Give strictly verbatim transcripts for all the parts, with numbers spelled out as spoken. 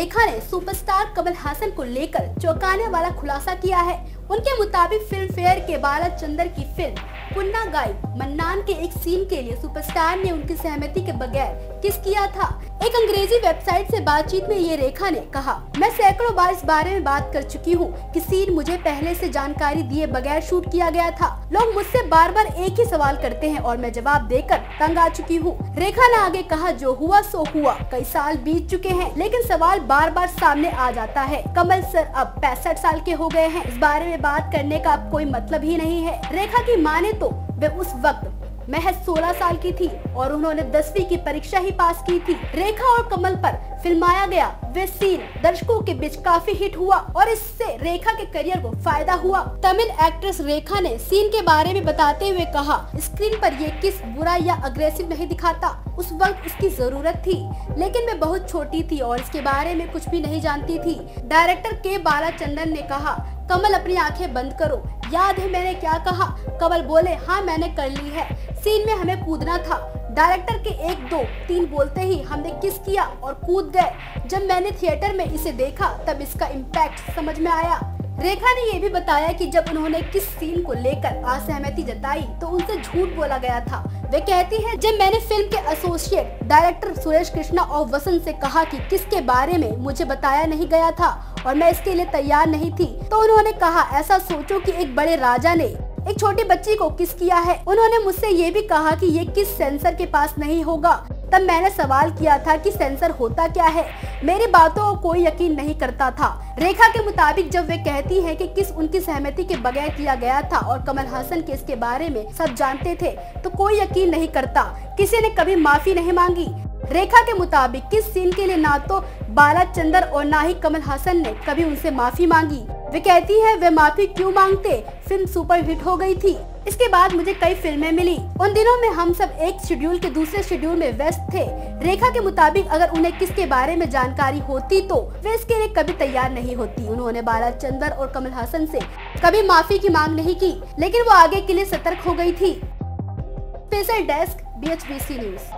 रेखा ने सुपरस्टार कमल हासन को लेकर चौंकाने वाला खुलासा किया है। उनके मुताबिक फिल्म फेयर के बालाचंदर की फिल्म पुन्ना गाई मन्नान के एक सीन के लिए सुपरस्टार ने उनकी सहमति के बगैर किस किया था। एक अंग्रेजी वेबसाइट से बातचीत में ये रेखा ने कहा, मैं सैकड़ों बार इस बारे में बात कर चुकी हूँ कि सीन मुझे पहले से जानकारी दिए बगैर शूट किया गया था। लोग मुझसे बार बार एक ही सवाल करते हैं और मैं जवाब देकर तंग आ चुकी हूँ। रेखा ने आगे कहा, जो हुआ सो हुआ, कई साल बीत चुके हैं लेकिन सवाल बार बार सामने आ जाता है। कमल सर अब पैंसठ साल के हो गए हैं, इस बारे में बात करने का अब कोई मतलब ही नहीं है। रेखा की माने तो वे उस वक्त महज सोलह साल की थी और उन्होंने दसवीं की परीक्षा ही पास की थी। रेखा और कमल पर फिल्माया गया वे सीन दर्शकों के बीच काफी हिट हुआ और इससे रेखा के करियर को फायदा हुआ। तमिल एक्ट्रेस रेखा ने सीन के बारे में बताते हुए कहा, स्क्रीन पर ये किस बुरा या अग्रेसिव नहीं दिखाता। उस वक्त इसकी जरूरत थी लेकिन मैं बहुत छोटी थी और इसके बारे में कुछ भी नहीं जानती थी। डायरेक्टर के बालाचंदर ने कहा, कमल अपनी आंखें बंद करो, याद है मैंने क्या कहा? कमल बोले, हाँ मैंने कर ली है। सीन में हमें कूदना था। डायरेक्टर के एक दो तीन बोलते ही हमने किस किया और कूद गए। जब मैंने थिएटर में इसे देखा तब इसका इम्पैक्ट समझ में आया। रेखा ने ये भी बताया कि जब उन्होंने किस सीन को लेकर असहमति जताई तो उनसे झूठ बोला गया था। वे कहती हैं, जब मैंने फिल्म के एसोसिएट डायरेक्टर सुरेश कृष्णा और वसंत से कहा कि किसके बारे में मुझे बताया नहीं गया था और मैं इसके लिए तैयार नहीं थी, तो उन्होंने कहा, ऐसा सोचो कि एक बड़े राजा ने एक छोटी बच्ची को किस किया है। उन्होंने मुझसे ये भी कहा कि ये किस सेंसर के पास नहीं होगा। तब मैंने सवाल किया था कि सेंसर होता क्या है। मेरी बातों को कोई यकीन नहीं करता था। रेखा के मुताबिक जब वे कहती हैं कि किस उनकी सहमति के बगैर किया गया था और कमल हासन के इसके बारे में सब जानते थे तो कोई यकीन नहीं करता। किसी ने कभी माफी नहीं मांगी। रेखा के मुताबिक किस सीन के लिए ना तो बालाचंदर और ना ही कमल हासन ने कभी उनसे माफी मांगी। वे कहती है, वे माफी क्यों मांगते, फिल्म सुपर हिट हो गई थी। इसके बाद मुझे कई फिल्में मिली। उन दिनों में हम सब एक शेड्यूल के दूसरे शेड्यूल में व्यस्त थे। रेखा के मुताबिक अगर उन्हें किसके बारे में जानकारी होती तो वे इसके लिए कभी तैयार नहीं होती। उन्होंने बालाचंदर और कमल हासन से कभी माफी की मांग नहीं की लेकिन वो आगे के लिए सतर्क हो गई थी। Special desk, B H B C news.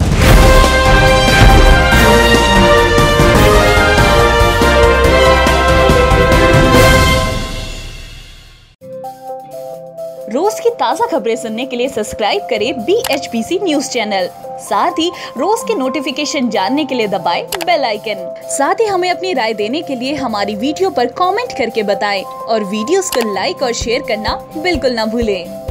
रोज की ताज़ा खबरें सुनने के लिए सब्सक्राइब करें B H B C news channel. साथ ही रोज के नोटिफिकेशन जानने के लिए दबाएं बेल आइकन। साथ ही हमें अपनी राय देने के लिए हमारी वीडियो पर कमेंट करके बताएं और वीडियोस को लाइक और शेयर करना बिल्कुल ना भूलें।